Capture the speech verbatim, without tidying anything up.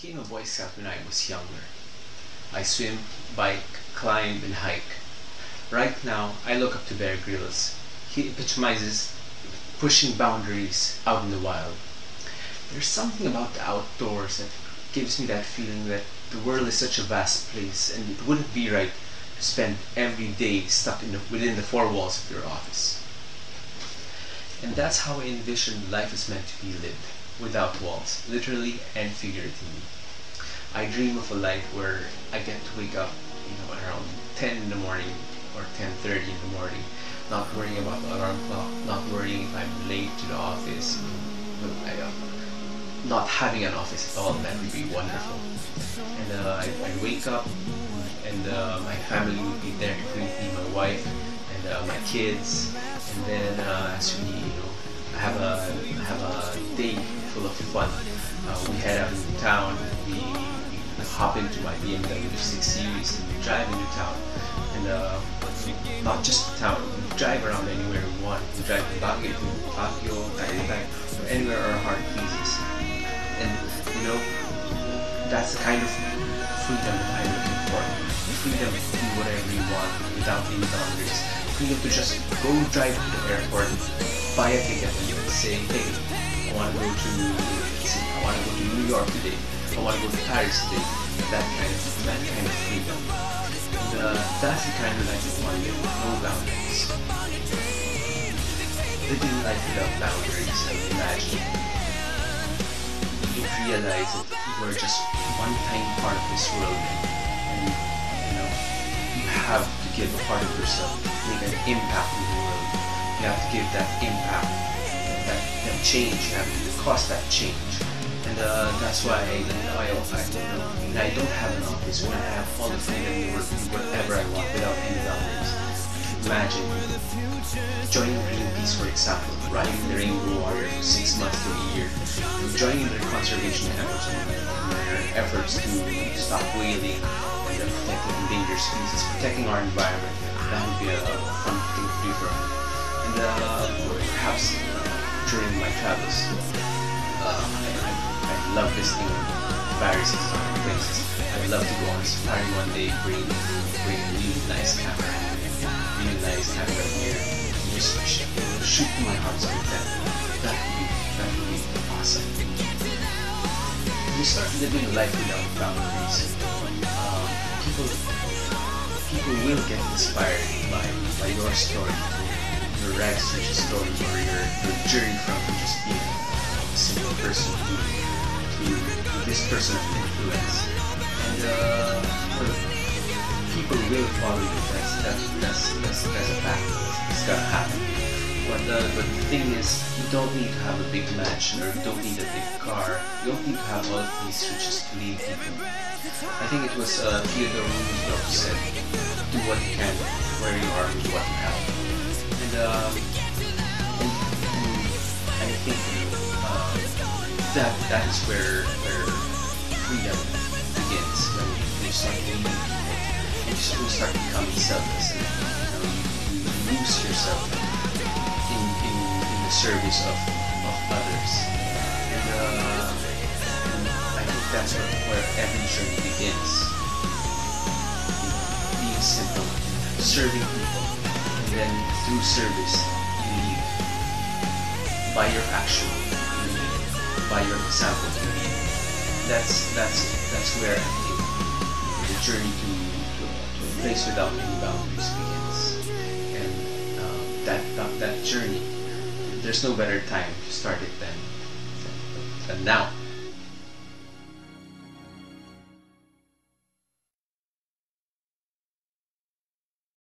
became a Boy Scout when I was younger. I swim, bike, climb, and hike. Right now, I look up to Bear Grylls. He epitomizes pushing boundaries out in the wild. There's something about the outdoors that gives me that feeling that the world is such a vast place and it wouldn't be right to spend every day stuck in the, within the four walls of your office. And that's how I envision life is meant to be lived, without walls, literally and figuratively. I dream of a life where I get to wake up, you know, around ten in the morning or ten thirty in the morning, not worrying about the alarm clock, not worrying if I'm late to the office, but I, uh, not having an office at all. That would be wonderful. And uh, I, I wake up, and uh, my family would be there to greet me, my wife, and uh, my kids, and then uh, as we, you know, have a have a day full of fun. Uh, we head out into town. We, we hop into my B M W six series and we drive into town. And uh, not just town, we drive around anywhere we want. We drive to Baguio, to Baguio, Tagaytay, or anywhere our heart pleases. And you know, that's the kind of freedom that I'm looking for. Freedom to do whatever you want without any boundaries. Freedom to just go drive to the airport, buy a ticket, and say, hey, I want to go to, I want to go to New York today. I want to go to Paris today. That kind of, that kind of freedom. And uh, that's the kind of life you want to live with no boundaries. Living life without boundaries, I would imagine. You realize that you are just one tiny part of this world, and you know you have to give a part of yourself, make an impact in the world. You have to give that impact, that, that change. You have to cause that change. And uh, that's why I, you know, I, I, you know, when I don't have an office, when I have all the freedom to work whatever I want without any boundaries. Imagine joining Greenpeace, for example, riding the Rainbow Warrior for six months to a year, joining their conservation efforts, their efforts to stop whaling and uh, protecting endangered species, protecting our environment. That would be a, a fun thing to do for me. And uh, perhaps uh, during my travels, uh, I, I, I love visiting various historic places. I'd love to go on safari one day, bring, bring a really nice camera, really nice camera gear, and just shoot, shoot to my heart's content. That would be, that would be awesome. When you start living a life without boundaries, um, people, people will get inspired by, by your story, your rags to riches story, or your, your journey from just being a simple person to, to, to this person of influence. And uh, for the people will follow you. That's that's that's that's, that's a fact. It's gonna happen. But uh, but the thing is, you don't need to have a big mansion or you don't need a big car. You don't need to have all of these riches to lead people. I think it was uh, Theodore Roosevelt who said, "Do what you can, where you are, with what you have." And um, and, and I think uh, that that is where where freedom begins, when you start leading people. You just will start becoming selfless, and you know you, you lose yourself in, in, in the service of, of others. And, uh, and I think that's where, where every journey begins. You know, being simple, serving people, and then through service you lead. By your action you lead. By your example you lead. That's that's that's where I think the journey to place without any boundaries begins. And uh, that, that that journey, there's no better time to start it than, than, than now.